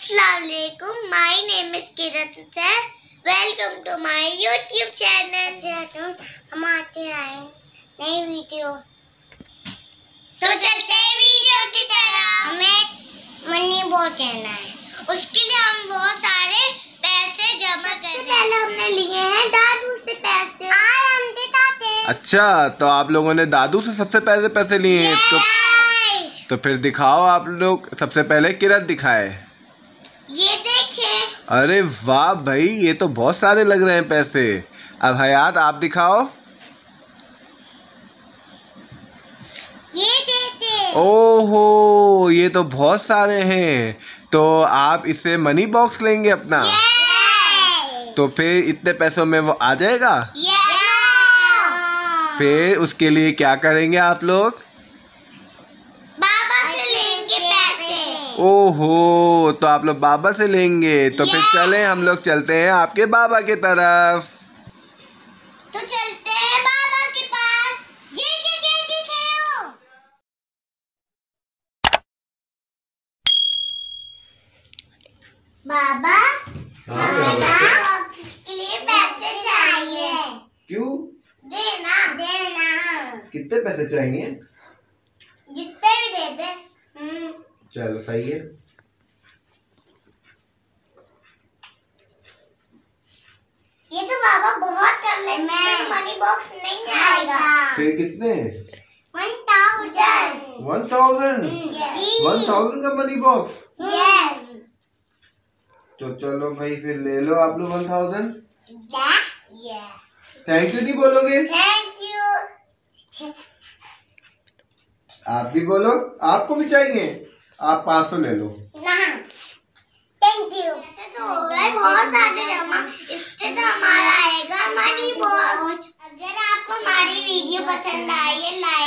अस्सलामुअलैकुम, my name is Kirat Hussain. Welcome to my YouTube channel. हम आते आए नई वीडियो, तो चलते हैं वीडियो की तरफ। हमें मनी बहुत कहना है, उसके लिए हम बहुत सारे पैसे जमा कर रहे हैं। पहले हमने लिए हैं दादू से पैसे, आज हम दिखाते हैं। अच्छा, तो आप लोगों ने दादू से सबसे पहले पैसे लिए हैं? तो फिर दिखाओ आप लोग। सबसे पहले किरत दिखाए। ये देखें। अरे वाह भाई, ये तो बहुत सारे लग रहे हैं पैसे। अब हयात आप दिखाओ। ये देखें। ओहो, ये तो बहुत सारे हैं। तो आप इससे मनी बॉक्स लेंगे अपना? तो फिर इतने पैसों में वो आ जाएगा? फिर उसके लिए क्या करेंगे आप लोग? बाबा से लेंगे पैसे। ओहो, तो आप लोग बाबा से लेंगे। तो फिर चलें, हम लोग चलते हैं आपके बाबा की तरफ। तो चलते हैं बाबा के पास। जी जी जी जी चलो। बाबा, हमें बॉक्स के लिए पैसे चाहिए। क्यों? देना देना। कितने पैसे चाहिए? जितने भी दे दे। चलो सही है। ये तो बाबा बहुत कम है, मनी बॉक्स नहीं आएगा। फिर कितने? 1000। 1000? 1000 का मनी बॉक्स? यस। तो चलो भाई, फिर ले लो आप लोग 1000। थैंक यू नहीं बोलोगे? Thank you. आप भी बोलो, आपको भी चाहिए। आप 500 ले लो। Thank you. ऐसे तो हो गए बहुत सारे जमा, इससे तो हमारा आएगा मनी बॉक्स। अगर आपको हमारी वीडियो पसंद आई है, लाइक